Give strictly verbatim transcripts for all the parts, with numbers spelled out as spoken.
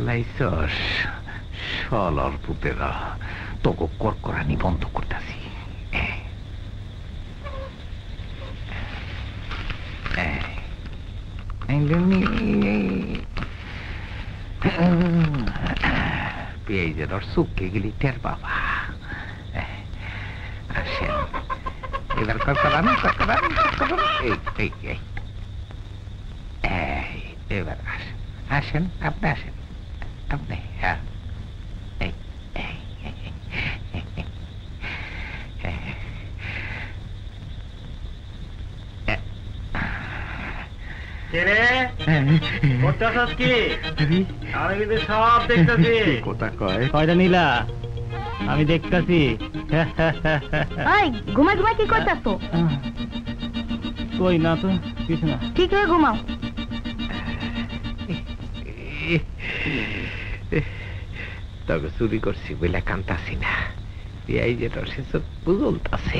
ফালাইছস শালার পুতেরা, তোকে করকরানি বন্ধ করতেছি। পেঁয়াজের আর শুকিয়ে গেলি টের বাবা। আসেন এবার করকরান করকরান করকরান। এই এই এই এবার আসেন আসেন আপনি আসেন আপনি। হ্যাঁ আমি দেখতেছি। ঘুমাই ঘুমাই কি করতেছো? কই না তো কিছু না। ঠিক হয়ে ঘুমাও। তবে চুরি করছি বলে কান্তাছি না, এই যে বুঝলতাছে।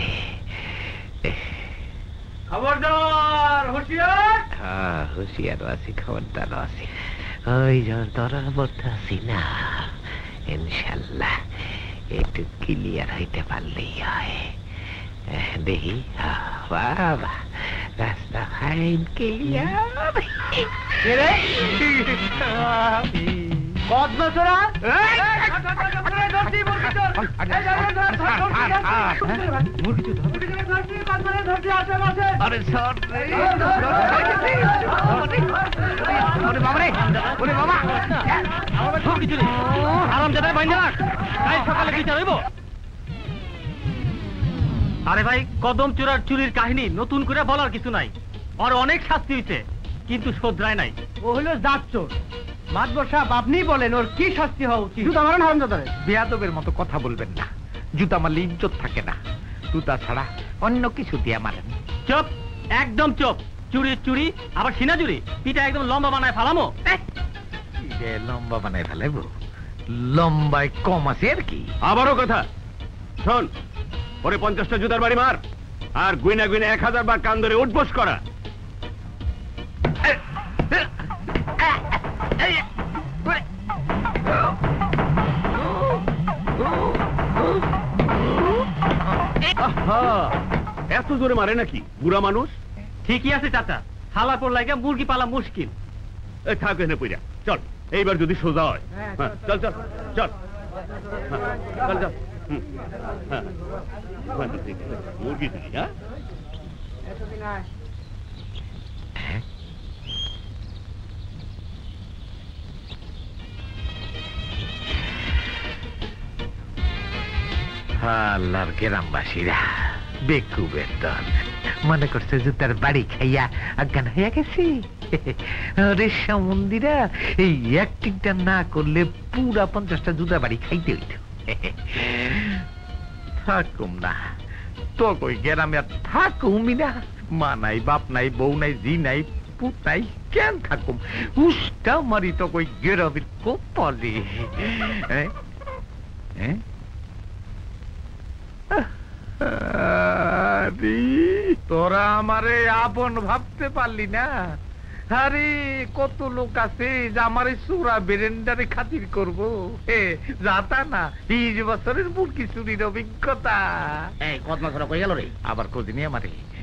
খবরদার হুঁশিয়ার। হ্যাঁ হুঁশিয়ারও আছি, খবরদারও আছি। ওই ধরা বলতে আছি না, ইনশাল্লাহ একটু ক্লিয়ার হইতে পারলেই হয়। দেখি বাবা রাস্তা ফাইন ক্লিয়ার। কদমচোরা আরে ভাই, কদম চোরার চুরির কাহিনী নতুন করে বলার কিছু নাই। ওর অনেক শাস্তি হয়েছে কিন্তু শোধরায় নাই। ও হলো জাত চোর। মাতবর সাহেব আপনি বলেন ওর কি শাস্তি হওয়া উচিত? জুতা মারেন হারামজাদারে। বেয়াদবের মতো কথা বলবেন না, জুতা মারলে ইজ্জত থাকে না। জুতা ছাড়া অন্য কিছু দিয়া মারেন। চুপ, একদম চুপ। চুরি চুরি আবার সিনা চুরি, পিঠা একদম লম্বা বানায় ফালামো। লম্বা বানায় ফেলাইব? লম্বায় কম আছে আর কি। আবারও কথা শোন, ওরে পঞ্চাশটা জুতার বাড়ি মার, আর গুইনা গুইনা এক হাজার বার কান ধরে উঠবোস করা। এত জোরে মারে নাকি বুড়া মানুষ? ঠিকই আছে চাচা, হালা পর লাগে মুরগি পালা মুশকিল। থাক এনে পইরা চল, এইবার যদি সোজা হয়। চল চল চল চল চল। মুরগি দিলি? হ্যাঁ আল্লাহর গ্রামবাসীরা বেকুবের দল মনে করছে জুতার বাড়ি খাইয়া অজ্ঞান হইয়া গেছি। মন্দিরা এই অ্যাক্টিংটা না করলে পুরা পঞ্চাশটা জুতা বাড়ি খাইতে হইত। থাকুম না তো কই গ্রামে আর থাকুমি না। মা নাই, বাপ নাই, বউ নাই, জি নাই, পুত নাই, কেন থাকুম? উস্কা মারি তো কই গ্রামের কপালে। হ্যাঁ তোরা আমারে আপন ভাবতে পারলি না? আরে কত লোক আছে যে আমার চোরা বেরেন্ডারে খাতির করবো। যাতা না বিশ বছরের মুরগি চুরির অভিজ্ঞতা। কদমা কই গেল রে? আবার খোঁজ নিয়ে আমারে